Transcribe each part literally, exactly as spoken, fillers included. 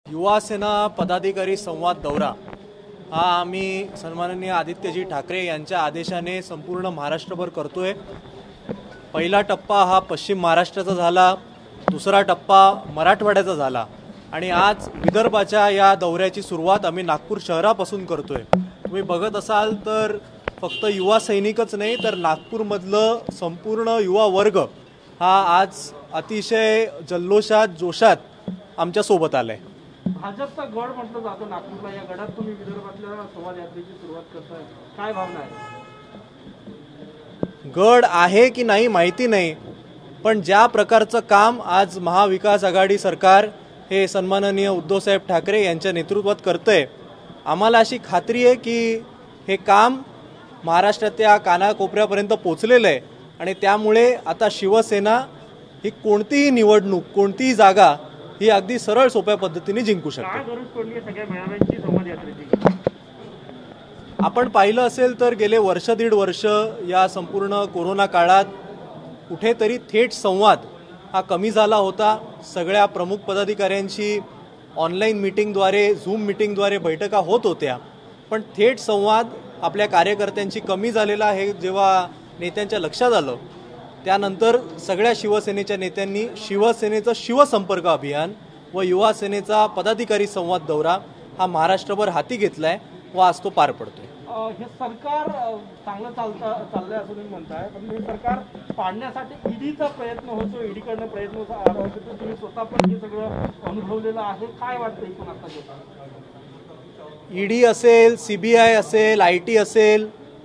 युवा सेना पदाधिकारी संवाद दौरा हा आम्ही सन्माननीय आदित्यजी ठाकरे यांच्या आदेशाने संपूर्ण महाराष्ट्रभर करतोय। पहिला टप्पा हा पश्चिम महाराष्ट्राचा झाला, दुसरा टप्पा मराठवाड्याचा झाला आणि आज विदर्भाच्या या दौऱ्याची सुरुवात आम्ही नागपूर शहरापासून करतोय। तुम्ही बघत असाल तर फक्त युवा सैनिकच नाही तर नागपूरमधलं संपूर्ण युवा वर्ग हा आज अतिशय जल्लोषात जोशात आमच्या सोबत आलाय। भाजपचा गड म्हटलं जातं नागपूरला, या गडात तुम्ही विदर्भातल्या संवाद यात्रेची सुरुवात करताय, काय भावना आहे? गड आहे की नाही माहिती नाही, पण ज्या प्रकारचं काम आज महाविकास आघाडी सरकार हे सन्माननीय उद्धवसाहेब ठाकरे यांच्या नेतृत्वात करतंय, आम्हाला अशी खात्री आहे की हे काम महाराष्ट्राच्या कानाकोपऱ्यापर्यंत पोहोचलेलं आहे आणि त्यामुळे आता शिवसेना ही कोणतीही निवडणूक कोणतीही जागा ही अगदी सरळ सोप्या पद्धतीने जिंकू शकते। काय गरज पडली आहे सगळ्या मेळाव्यांची संवाद यात्रेची? आपण पाहिलं असेल तर गेले वर्ष दीड वर्ष या संपूर्ण कोरोना काळात कुठेतरी थेट संवाद हा कमी झाला होता। सगळ्या प्रमुख पदाधिकाऱ्यांशी ऑनलाईन मीटिंगद्वारे झूम मीटिंगद्वारे बैठका होत होत्या, पण थेट संवाद आपल्या कार्यकर्त्यांची कमी झालेला हे जेव्हा नेत्यांच्या लक्षात आलं त्यानंतर सगळ्या शिवसेनेच्या नेत्यांनी शिवसेनेचं शिवसंपर्क अभियान व युवा सेनेचा पदाधिकारी संवाद दौरा हा महाराष्ट्रभर हाती घेतलाय व आज तो पार पडतोय। हे सरकार चांगलं चालतं चाललंय असं तुम्ही म्हणताय, पण हे सरकार पाडण्यासाठी ईडीचा प्रयत्न होतो, ईडीकडनं प्रयत्न होतो, तुम्ही स्वतः पण हे सगळं अनुभवलेलं आहे, काय वाटतं एकूण आता घेता? ईडी असेल, सीबीआय असेल, आय टी असेल,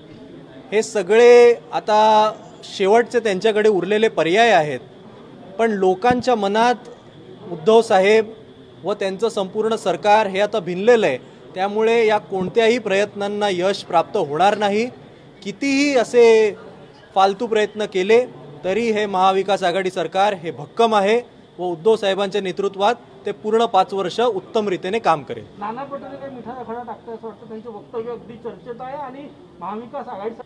हे सगळे आता शेवटचे त्यांच्याकडे उरलेले पर्याय आहेत, पण लोकांच्या मनात उद्धव साहेब व त्यांचं संपूर्ण सरकार हे आता भिनलेलं आहे। त्यामुळे या कोणत्याही प्रयत्नांना यश प्राप्त होणार नाही। कितीही असे फालतू प्रयत्न केले तरी हे महाविकास आघाडी सरकार हे भक्कम आहे व उद्धव साहेबांच्या नेतृत्वात ते पूर्ण पाच वर्ष उत्तम रीतीने काम करेल। नाना पटोले काही मिठाचा खडा टाकतात असं वाटतं, त्यांचं वक्तव्य अगदी चर्चेत आहे आणि महाविकास आघाडी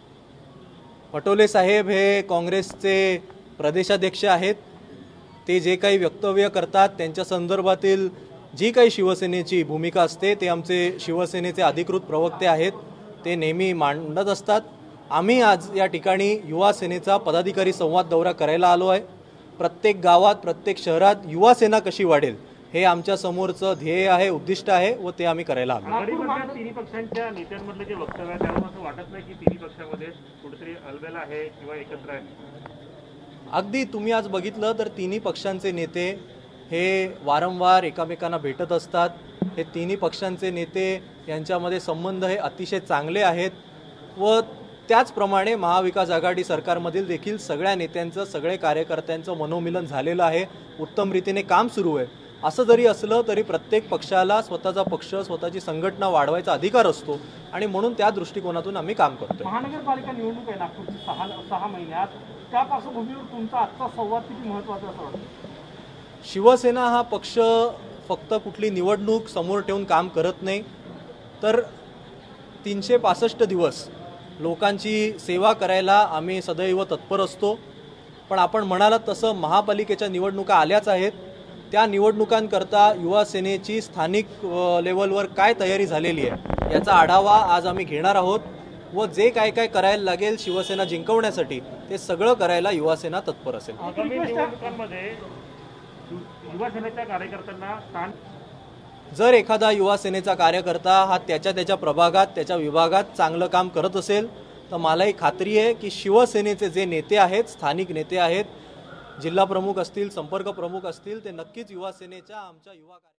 पटोले साहेब हे काँग्रेसचे प्रदेशाध्यक्ष आहेत। ते जे काही वक्तव्य करतात त्यांच्या संदर्भातील जी काही शिवसेनेची भूमिका असते ते आमचे शिवसेनेचे अधिकृत प्रवक्ते आहेत, ते नेहमी मांडत असतात। आम्ही आज या ठिकाणी युवा सेनेचा पदाधिकारी संवाद दौरा करायला आलो आहे। प्रत्येक गावात प्रत्येक शहरात युवा सेना कशी वाढेल हे आमच्या समोरचं ध्येय आहे, उद्दिष्ट आहे व ते आम्ही करायला आलो। तिन्ही पक्षांच्या नेत्यांमधलं जे वक्तव्य आहे त्यावर असं वाटत नाही की तिन्ही पक्षामध्ये कुठेतरी अलबेल आहे किंवा एकत्र आहे? अगदी तुम्ही आज बघितलं तर तिन्ही पक्षांचे नेते हे वारंवार एकमेकांना भेटत असतात। हे तिन्ही पक्षांचे नेते यांच्यामध्ये संबंध हे अतिशय चांगले आहेत व त्याचप्रमाणे महाविकास आघाडी सरकारमधील देखील सगळ्या नेत्यांचं सगळे कार्यकर्त्यांचं मनोमिलन झालेलं आहे, उत्तम रीतीने काम सुरू आहे। असं जरी असलं तरी प्रत्येक पक्षाला स्वतःचा पक्ष स्वतःची संघटना वाढवायचा अधिकार असतो आणि म्हणून त्या दृष्टिकोनातून आम्ही काम करतो। महानगरपालिका निवडणूक आहे नागपूरची सहा सहा महिन्यात, त्या पार्श्वभूमीवर तुमचा आजचा संवाद किती महत्त्वाचा असं वाटतं? शिवसेना हा पक्ष फक्त कुठली निवडणूक समोर ठेवून काम करत नाही, तर तीनशे पासष्ट दिवस लोकांची सेवा करायला आम्ही सदैव तत्पर असतो। पण आपण म्हणालात तसं महापालिकेच्या निवडणुका आल्याच आहेत, त्या निवडणुकांकरता युवा सेनेची स्थानिक लेवलवर काय तयारी झालेली आहे याचा आढावा आज आम्ही घेणार आहोत व जे काय काय करायला लागेल शिवसेना जिंकवण्यासाठी ते सगळं करायला युवा सेना तत्पर असेल। युवा सेनेच्या कार्यकर्त्यांना स्थान जर एखादा युवा सेनेचा कार्यकर्ता हा त्याच्या त्याच्या प्रभागात त्याच्या विभागात चांगलं काम करत असेल तर मलाही खात्री आहे की शिवसेनेचे जे नेते आहेत, स्थानिक नेते आहेत, जिल्हा प्रमुख असतील, संपर्क प्रमुख असतील, ते नक्कीच युवा सेनेच्या आमच्या युवा